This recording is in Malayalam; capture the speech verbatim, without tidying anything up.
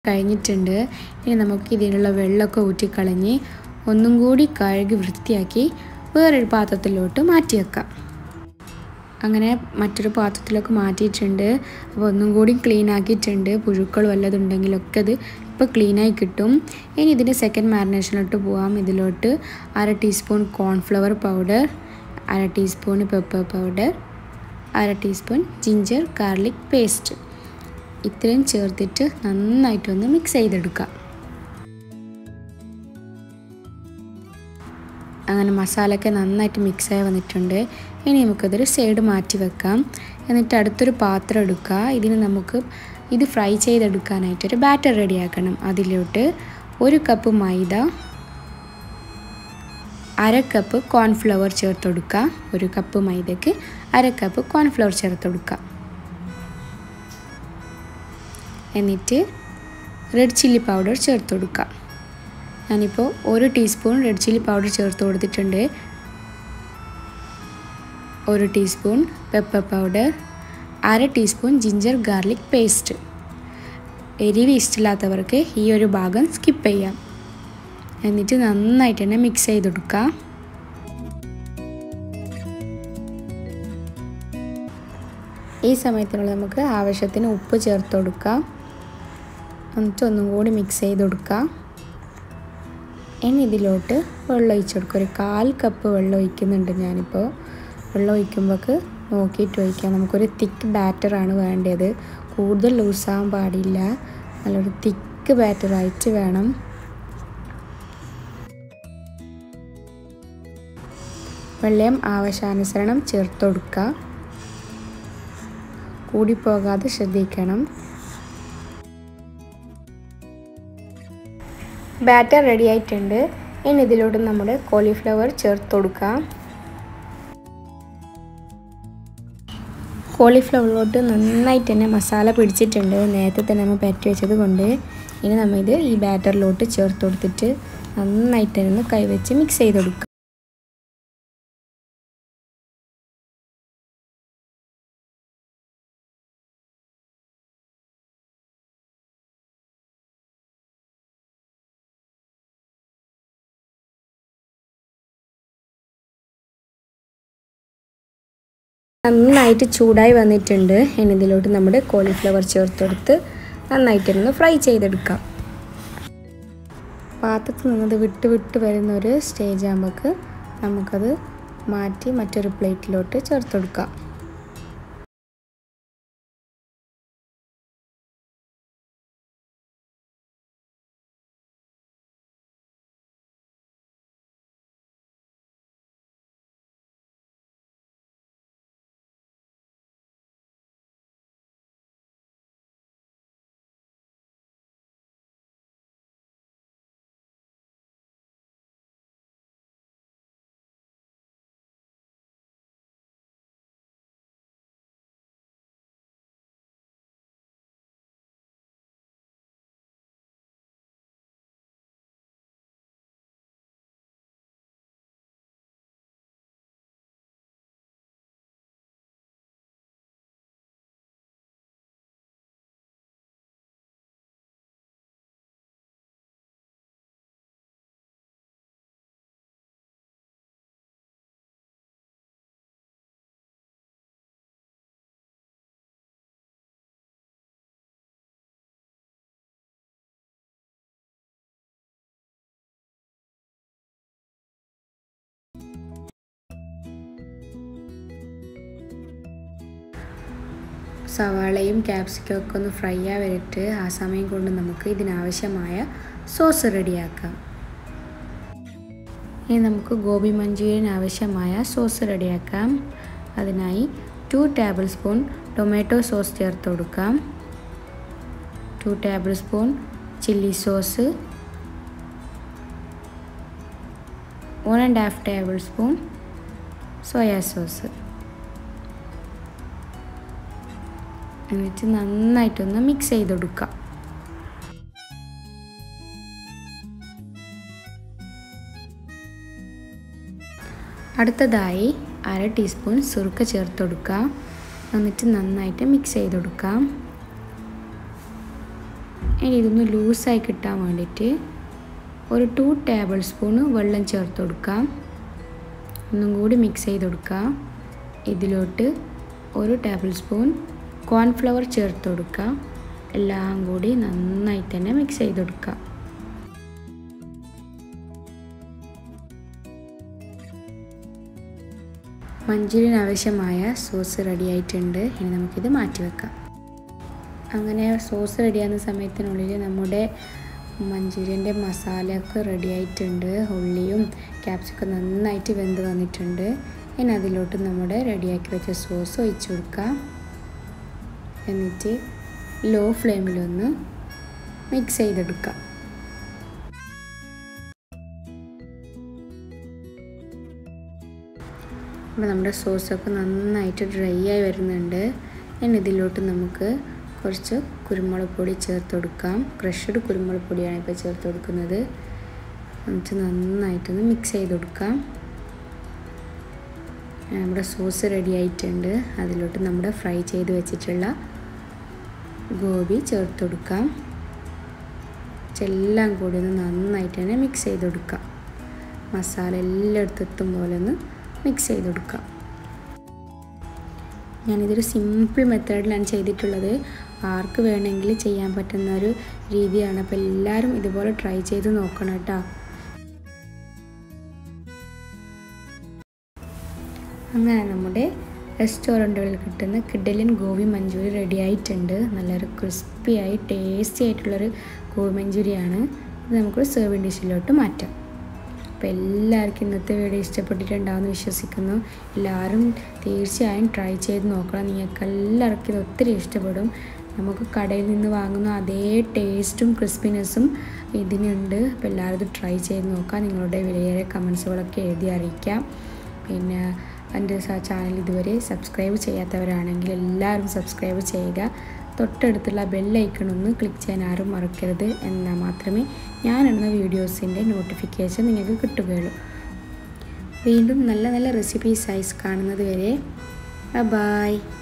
കഴിഞ്ഞിട്ടുണ്ട്. ഇനി നമുക്ക് ഇതിനുള്ള വെള്ളമൊക്കെ ഊറ്റിക്കളഞ്ഞ് ഒന്നും കൂടി കഴുകി വൃത്തിയാക്കി വേറൊരു പാത്രത്തിലോട്ട് മാറ്റി വെക്കാം. അങ്ങനെ മറ്റൊരു പാത്രത്തിലൊക്കെ മാറ്റിയിട്ടുണ്ട്. അപ്പോൾ ഒന്നും കൂടി ക്ലീൻ ആക്കിയിട്ടുണ്ട്. പുഴുക്കൾ വല്ലതുണ്ടെങ്കിലൊക്കെ അത് ഇപ്പോൾ ക്ലീനായി കിട്ടും. ഇനി ഇതിൻ്റെ സെക്കൻഡ് മാരിനേഷനിലോട്ട് പോകാം. ഇതിലോട്ട് അര ടീസ്പൂൺ കോൺഫ്ലവർ പൗഡർ, അര ടീസ്പൂൺ പെപ്പർ പൗഡർ, അര ടീസ്പൂൺ ജിഞ്ചർ ഗാർലിക് പേസ്റ്റ് ഇത്രയും ചേർത്തിട്ട് നന്നായിട്ടൊന്ന് മിക്സ് ചെയ്തെടുക്കാം. അങ്ങനെ മസാലയൊക്കെ നന്നായിട്ട് മിക്സായി വന്നിട്ടുണ്ട്. ഇനി നമുക്കതൊരു സൈഡ് മാറ്റി വെക്കാം. എന്നിട്ട് അടുത്തൊരു പാത്രം എടുക്കുക. ഇതിന് നമുക്ക് ഇത് ഫ്രൈ ചെയ്തെടുക്കാനായിട്ടൊരു ബാറ്റർ റെഡിയാക്കണം. അതിലോട്ട് ഒരു കപ്പ് മൈദ, അര കപ്പ് കോൺഫ്ലവർ ചേർത്ത് കൊടുക്കുക. ഒരു കപ്പ് മൈദയ്ക്ക് അര കപ്പ് കോൺഫ്ലവർ ചേർത്ത് കൊടുക്കുക. എന്നിട്ട് റെഡ് ചില്ലി പൗഡർ ചേർത്ത് കൊടുക്കുക. ഞാനിപ്പോൾ ഒരു ടീസ്പൂൺ റെഡ് ചില്ലി പൗഡർ ചേർത്ത് കൊടുത്തിട്ടുണ്ട്. ഒരു ടീസ്പൂൺ പെപ്പർ പൗഡർ, അര ടീസ്പൂൺ ജിഞ്ചർ ഗാർലിക് പേസ്റ്റ്. എരിവ് ഇഷ്ടമില്ലാത്തവർക്ക് ഈ ഒരു ഭാഗം സ്കിപ്പ് ചെയ്യാം. എന്നിട്ട് നന്നായിട്ട് തന്നെ മിക്സ് ചെയ്ത് കൊടുക്കുക. ഈ സമയത്തിനുള്ള നമുക്ക് ആവശ്യത്തിന് ഉപ്പ് ചേർത്ത് കൊടുക്കാം. എന്നിട്ട് ഒന്നും കൂടി മിക്സ് ചെയ്ത് കൊടുക്കുക. ഇനി ഇതിലോട്ട് വെള്ളം ഒഴിച്ച് കൊടുക്കുക. ഒരു കാൽ കപ്പ് വെള്ളം ഒഴിക്കുന്നുണ്ട് ഞാനിപ്പോൾ. വെള്ളം ഒഴിക്കുമ്പോൾക്ക് നോക്കിയിട്ട് ഒഴിക്കാം. നമുക്കൊരു തിക്ക് ബാറ്ററാണ് വേണ്ടത്. കൂടുതൽ ലൂസാകാൻ പാടില്ല. നല്ലൊരു തിക്ക് ബാറ്ററായിട്ട് വേണം. വെള്ളം ആവശ്യാനുസരണം ചേർത്ത് കൊടുക്കുക. കൂടിപ്പോകാതെ ശ്രദ്ധിക്കണം. ബാറ്റർ റെഡി ആയിട്ടുണ്ട്. ഇനി ഇതിലോട്ട് നമ്മുടെ കോളിഫ്ലവർ ചേർത്ത് കൊടുക്കാം. കോളിഫ്ലവറിലോട്ട് നന്നായിട്ട് തന്നെ മസാല പിടിച്ചിട്ടുണ്ട്. നേരത്തെ തന്നെ നമ്മൾ പരട്ടി വെച്ചത് കൊണ്ട്. ഇനി നമ്മൾ ഇത് ഈ ബാറ്ററിലോട്ട് ചേർത്ത് കൊടുത്തിട്ട് നന്നായിട്ട് തന്നെ കൈവച്ച് മിക്സ് ചെയ്ത് കൊടുക്കുക. നന്നായിട്ട് ചൂടായി വന്നിട്ടുണ്ട്. ഇനി ഇതിലോട്ട് നമ്മുടെ കോളിഫ്ലവർ ചേർത്തെടുത്ത് നന്നായിട്ടൊന്ന് ഫ്രൈ ചെയ്തെടുക്കാം. പാത്രത്തിൽ നിന്നത് വിട്ട് വിട്ട് വരുന്ന ഒരു സ്റ്റേജ് ആകുമ്പോൾ നമുക്കത് മാറ്റി മറ്റൊരു പ്ലേറ്റിലോട്ട് ചേർത്തെടുക്കാം. സവാളയും ക്യാപ്സിക്കം ഒക്കെ ഒന്ന് ഫ്രൈ ആയിട്ട് ആ സമയം കൊണ്ട് നമുക്ക് ഇതിനാവശ്യമായ സോസ് റെഡിയാക്കാം. ഇനി നമുക്ക് ഗോബി മഞ്ചൂരിയൻ ആവശ്യമായ സോസ് റെഡിയാക്കാം. അതിനായി two tablespoon tomato sauce ചേർത്ത് കൊടുക്കാം. Two tablespoon chilli sauce, one and half tablespoon soya sauce. എന്നിട്ട് നന്നായിട്ടൊന്ന് മിക്സ് ചെയ്ത് കൊടുക്കുക. അടുത്തതായി അര ടീസ്പൂൺ സുർക്ക ചേർത്ത് കൊടുക്കുക. എന്നിട്ട് നന്നായിട്ട് മിക്സ് ചെയ്ത് കൊടുക്കാം. ഇനി ഇതൊന്ന് ലൂസായി കിട്ടാൻ വേണ്ടിയിട്ട് ഒരു ടു ടേബിൾ സ്പൂണ് വെള്ളം ചേർത്ത് കൊടുക്കാം. ഒന്നും കൂടി മിക്സ് ചെയ്ത് കൊടുക്കാം. ഇതിലോട്ട് ഒരു ടേബിൾ സ്പൂൺ കോൺഫ്ലവർ ചേർത്ത് കൊടുക്കാം. എല്ലാം കൂടി നന്നായി തന്നെ മിക്സ് ചെയ്ത് കൊടുക്കാം. മഞ്ചൂരിയൻ ആവശ്യമായ സോസ് റെഡി ആയിട്ടുണ്ട്. ഇനി നമുക്കിത് മാറ്റി വെക്കാം. അങ്ങനെ സോസ് റെഡിയാകുന്ന സമയത്തിനുള്ളിൽ നമ്മുടെ മഞ്ചൂരിയൻ്റെ മസാലയൊക്കെ റെഡി ആയിട്ടുണ്ട്. ഉള്ളിയും ക്യാപ്സിക്കം നന്നായിട്ട് വെന്ത് വന്നിട്ടുണ്ട്. ഇനി അതിലോട്ട് നമ്മുടെ റെഡിയാക്കി വെച്ച സോസ് ഒഴിച്ചു കൊടുക്കാം. എന്നിട്ട് ലോ ഫ്ലെയിമിലൊന്ന് മിക്സ് ചെയ്തെടുക്കാം. അപ്പോൾ നമ്മുടെ സോസൊക്കെ നന്നായിട്ട് ഡ്രൈ ആയി വരുന്നുണ്ട്. ഇനി ഇതിലോട്ട് നമുക്ക് കുറച്ച് കുരുമുളക് പൊടി ചേർത്ത് കൊടുക്കാം. ക്രഷ്ഡ് കുരുമുളക് പൊടിയാണ് ഇപ്പോൾ ചേർത്ത് കൊടുക്കുന്നത്. എന്നിട്ട് നന്നായിട്ടൊന്ന് മിക്സ് ചെയ്ത് കൊടുക്കാം. നമ്മുടെ സോസ് റെഡി ആയിട്ടുണ്ട്. അതിലോട്ട് നമ്മുടെ ഫ്രൈ ചെയ്ത് വെച്ചിട്ടുള്ള ഗോബി ചേർത്ത് കൊടുക്കാം. എല്ലാം കൂടി ഒന്ന് നന്നായിട്ട് തന്നെ മിക്സ് ചെയ്ത് കൊടുക്കാം. മസാല എല്ലായിടത്തും എത്തും പോലെ ഒന്ന് മിക്സ് ചെയ്ത് കൊടുക്കാം. ഞാനിതൊരു സിമ്പിൾ മെത്തേഡിലാണ് ചെയ്തിട്ടുള്ളത്. ആർക്ക് വേണമെങ്കിൽ ചെയ്യാൻ പറ്റുന്ന ഒരു രീതിയാണ്. അപ്പോൾ എല്ലാവരും ഇതുപോലെ ട്രൈ ചെയ്ത് നോക്കണം കേട്ടോ. അങ്ങനെ നമ്മുടെ റെസ്റ്റോറൻറ്റുകളിൽ കിട്ടുന്ന കിഡിലൻ ഗോബി മഞ്ചൂരി റെഡി ആയിട്ടുണ്ട്. നല്ലൊരു ക്രിസ്പിയായി ടേസ്റ്റി ആയിട്ടുള്ളൊരു ഗോബി മഞ്ചൂരിയാണ്. ഇത് നമുക്കൊരു സെർവിങ് ഡിഷിലോട്ട് മാറ്റാം. അപ്പോൾ എല്ലാവർക്കും ഇന്നത്തെ വീഡിയോ ഇഷ്ടപ്പെട്ടിട്ടുണ്ടാവുമെന്ന് വിശ്വസിക്കുന്നു. എല്ലാവരും തീർച്ചയായും ട്രൈ ചെയ്ത് നോക്കണം. നിങ്ങൾക്ക് എല്ലാവർക്കും ഇത് ഒത്തിരി ഇഷ്ടപ്പെടും. നമുക്ക് കടയിൽ നിന്ന് വാങ്ങുന്ന അതേ ടേസ്റ്റും ക്രിസ്പിനെസ്സും ഇതിനുണ്ട്. അപ്പോൾ എല്ലാവരും ഇത് ട്രൈ ചെയ്ത് നോക്കാം. നിങ്ങളുടെ വിലയേറിയ കമൻസുകളൊക്കെ എഴുതി അറിയിക്കാം. പിന്നെ എൻ്റെ ചാനൽ ഇതുവരെ സബ്സ്ക്രൈബ് ചെയ്യാത്തവരാണെങ്കിൽ എല്ലാവരും സബ്സ്ക്രൈബ് ചെയ്യുക. തൊട്ടടുത്തുള്ള ബെല്ലൈക്കണൊന്ന് ക്ലിക്ക് ചെയ്യാൻ ആരും മറക്കരുത്. എന്നാൽ മാത്രമേ ഞാനിടുന്ന വീഡിയോസിൻ്റെ നോട്ടിഫിക്കേഷൻ നിങ്ങൾക്ക് കിട്ടുകയുള്ളൂ. വീണ്ടും നല്ല നല്ല റെസിപ്പീസായി കാണുന്നത് വരെ ബൈ.